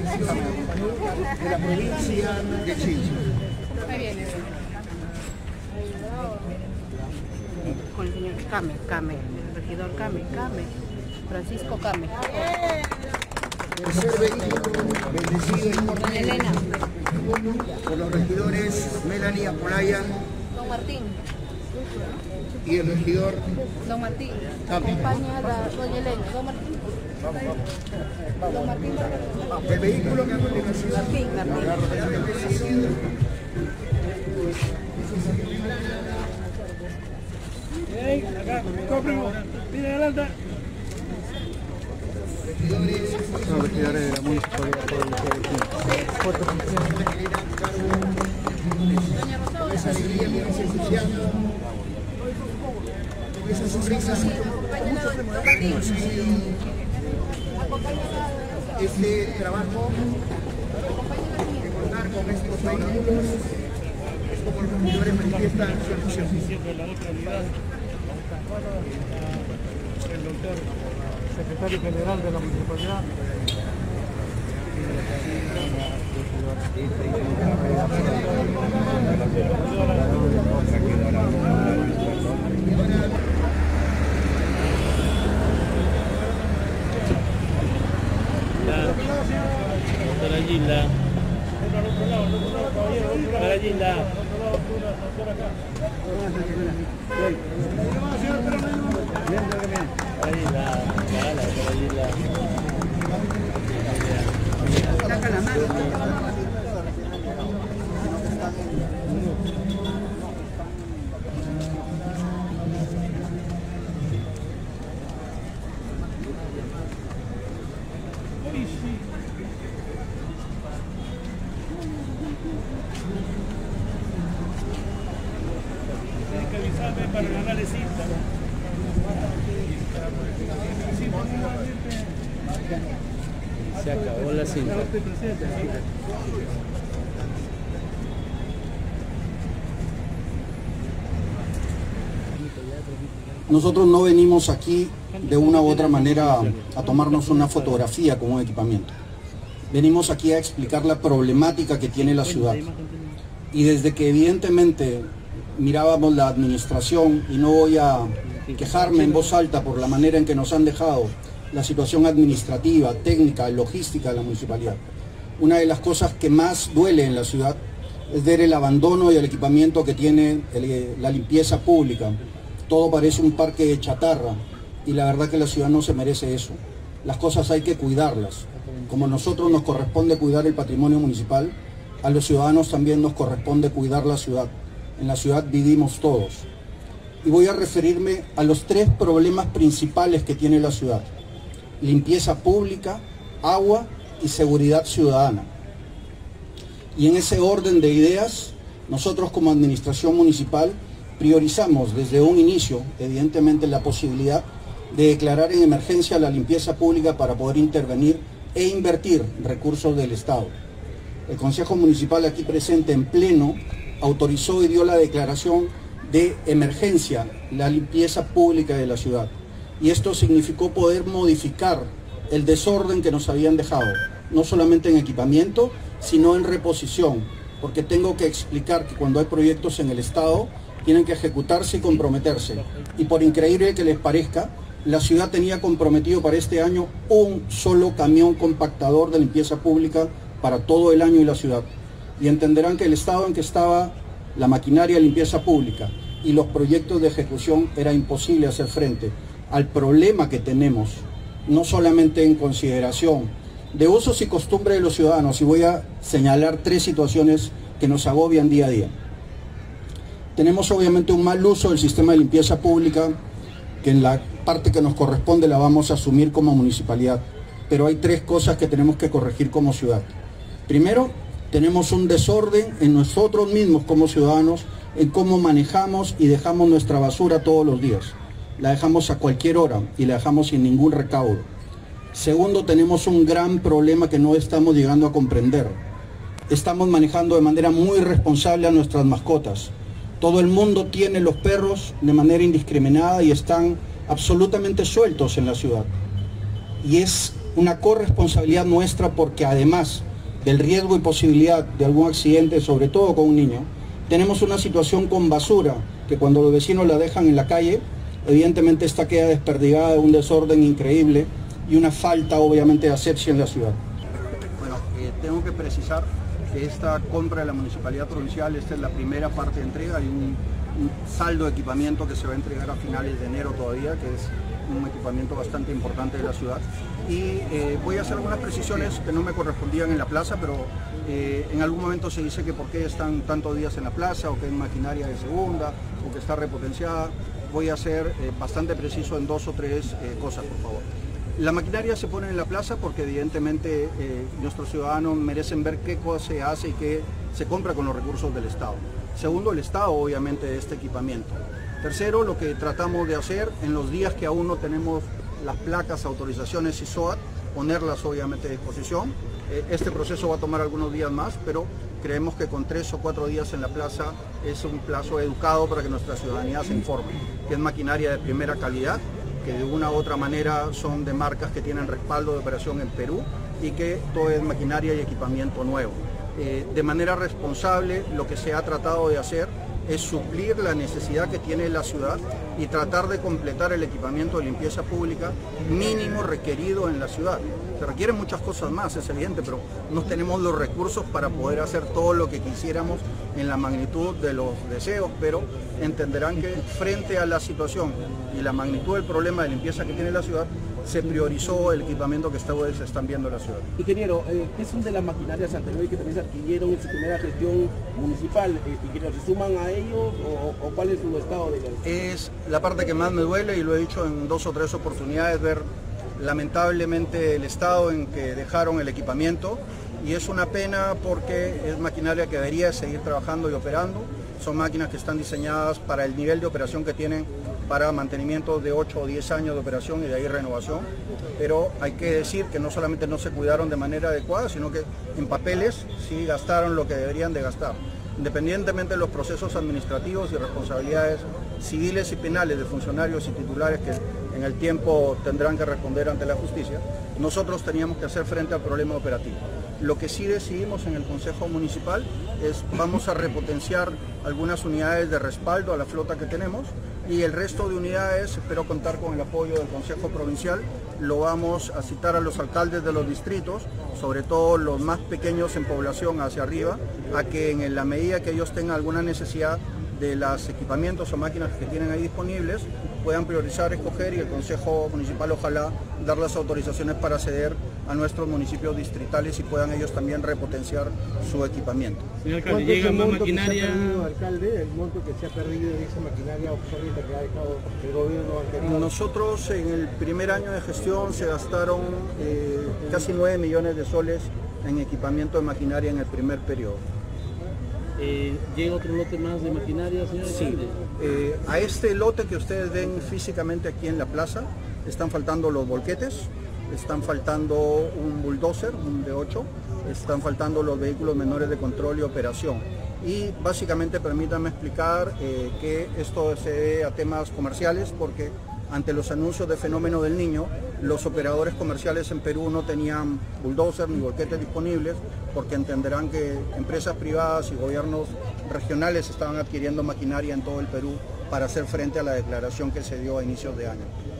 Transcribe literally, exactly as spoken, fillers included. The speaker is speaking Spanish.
de la provincia de Chincha. Ahí viene. Con el señor Came, Came, el regidor Came, Came, Francisco Came. Tercer vehículo bendecido y por Elena. por los regidores Melanie Apolaya Don Martín. y el regidor Don Martín. Came. Acompaña a la doña Elena. Don Martín. Don Martín. El vehículo que a continuación Martín, Martín. Hey, acá, cóprimo, mira adelante. Los regidores de la municipalidad con esa alegría que nos entusiasma, con esa sonrisa, este trabajo de contar con estos vehículos es como los regidores manifiestan su entusiasmo. De la otra unidad, el doctor secretario general de la municipalidad. Doctora Gilda. Doctora Gilda. Saca la mano. Tienes que avisarme para ganarle cinta. Se acabó la cinta. Nosotros no venimos aquí de una u otra manera a tomarnos una fotografía con un equipamiento. Venimos aquí a explicar la problemática que tiene la ciudad. Y desde que evidentemente mirábamos la administración, y no voy a quejarme en voz alta por la manera en que nos han dejado la situación administrativa, técnica, logística de la municipalidad. Una de las cosas que más duele en la ciudad es ver el abandono y el equipamiento que tiene el, la limpieza pública. Todo parece un parque de chatarra y la verdad que la ciudad no se merece eso. Las cosas hay que cuidarlas. Como a nosotros nos corresponde cuidar el patrimonio municipal, a los ciudadanos también nos corresponde cuidar la ciudad. En la ciudad vivimos todos. Y voy a referirme a los tres problemas principales que tiene la ciudad: limpieza pública, agua y seguridad ciudadana. Y en ese orden de ideas, nosotros como administración municipal priorizamos desde un inicio, evidentemente, la posibilidad de declarar en emergencia la limpieza pública para poder intervenir e invertir recursos del Estado. El Consejo Municipal aquí presente en pleno autorizó y dio la declaración de emergencia, la limpieza pública de la ciudad. Y esto significó poder modificar el desorden que nos habían dejado, no solamente en equipamiento, sino en reposición, porque tengo que explicar que cuando hay proyectos en el Estado, tienen que ejecutarse y comprometerse. Y por increíble que les parezca, la ciudad tenía comprometido para este año un solo camión compactador de limpieza pública para todo el año y la ciudad. Y entenderán que el estado en que estaba la maquinaria de limpieza pública y los proyectos de ejecución era imposible hacer frente al problema que tenemos, no solamente en consideración de usos y costumbres de los ciudadanos, y voy a señalar tres situaciones que nos agobian día a día. Tenemos obviamente un mal uso del sistema de limpieza pública, que en la parte que nos corresponde la vamos a asumir como municipalidad, pero hay tres cosas que tenemos que corregir como ciudad. Primero, tenemos un desorden en nosotros mismos como ciudadanos, en cómo manejamos y dejamos nuestra basura todos los días. La dejamos a cualquier hora y la dejamos sin ningún recaudo. Segundo, tenemos un gran problema que no estamos llegando a comprender. Estamos manejando de manera muy irresponsable a nuestras mascotas. Todo el mundo tiene los perros de manera indiscriminada y están absolutamente sueltos en la ciudad. y es una corresponsabilidad nuestra porque además del riesgo y posibilidad de algún accidente, sobre todo con un niño, tenemos una situación con basura que cuando los vecinos la dejan en la calle, evidentemente esta queda desperdigada de un desorden increíble y una falta obviamente de asepsia en la ciudad. Bueno, eh, tengo que precisar que esta compra de la Municipalidad Provincial, esta es la primera parte de entrega, hay un, un saldo de equipamiento que se va a entregar a finales de enero todavía, que es un equipamiento bastante importante de la ciudad. Y eh, voy a hacer algunas precisiones que no me correspondían en la plaza, pero eh, en algún momento se dice que por qué están tantos días en la plaza, o que hay maquinaria de segunda, o que está repotenciada. Voy a ser eh, bastante preciso en dos o tres eh, cosas, por favor. La maquinaria se pone en la plaza porque evidentemente eh, nuestros ciudadanos merecen ver qué cosa se hace y qué se compra con los recursos del Estado. Segundo, el Estado obviamente de este equipamiento. Tercero, lo que tratamos de hacer en los días que aún no tenemos las placas, autorizaciones y S O A T, ponerlas obviamente a disposición. Eh, este proceso va a tomar algunos días más, pero creemos que con tres o cuatro días en la plaza es un plazo educado para que nuestra ciudadanía se informe, que es maquinaria de primera calidad, que de una u otra manera son de marcas que tienen respaldo de operación en Perú y que todo es maquinaria y equipamiento nuevo. Eh, de manera responsable, lo que se ha tratado de hacer es suplir la necesidad que tiene la ciudad y tratar de completar el equipamiento de limpieza pública mínimo requerido en la ciudad. Se requieren muchas cosas más, es evidente, pero no tenemos los recursos para poder hacer todo lo que quisiéramos en la magnitud de los deseos, pero entenderán que frente a la situación y la magnitud del problema de limpieza que tiene la ciudad, se priorizó el equipamiento que ustedes están viendo en la ciudad. Ingeniero, eh, ¿qué son de las maquinarias anteriores que también se adquirieron en su primera gestión municipal? Eh, ¿Ingeniero, se suman a ellos o, o cuál es su estado de ellos? Es la parte que más me duele y lo he dicho en dos o tres oportunidades, ver lamentablemente el estado en que dejaron el equipamiento, y es una pena porque es maquinaria que debería seguir trabajando y operando. Son máquinas que están diseñadas para el nivel de operación que tienen para mantenimiento de ocho o diez años de operación y de ahí renovación, pero hay que decir que no solamente no se cuidaron de manera adecuada, sino que en papeles sí gastaron lo que deberían de gastar. Independientemente de los procesos administrativos y responsabilidades civiles y penales de funcionarios y titulares que en el tiempo tendrán que responder ante la justicia, nosotros teníamos que hacer frente al problema operativo. Lo que sí decidimos en el Consejo Municipal es vamos a repotenciar algunas unidades de respaldo a la flota que tenemos y el resto de unidades, espero contar con el apoyo del Consejo Provincial, lo vamos a citar a los alcaldes de los distritos, sobre todo los más pequeños en población hacia arriba, a que en la medida que ellos tengan alguna necesidad de los equipamientos o máquinas que tienen ahí disponibles, puedan priorizar, escoger y el Consejo Municipal ojalá dar las autorizaciones para ceder a nuestros municipios distritales y puedan ellos también repotenciar su equipamiento. Señor alcalde, llega más maquinaria. Perdido, alcalde, el monto que se ha perdido de esa maquinaria obsoleta que ha dejado el gobierno anterior? Nosotros en el primer año de gestión se gastaron eh, casi nueve millones de soles en equipamiento de maquinaria en el primer periodo. Eh, ¿Llega otro lote más de maquinaria, señor alcalde? Sí, eh, a este lote que ustedes ven físicamente aquí en la plaza, están faltando los volquetes, están faltando un bulldozer, un D ocho, están faltando los vehículos menores de control y operación. Y básicamente permítanme explicar eh, que esto se debe a temas comerciales porque ante los anuncios de Fenómeno del Niño, los operadores comerciales en Perú no tenían bulldozer ni volquetes disponibles porque entenderán que empresas privadas y gobiernos regionales estaban adquiriendo maquinaria en todo el Perú para hacer frente a la declaración que se dio a inicios de año.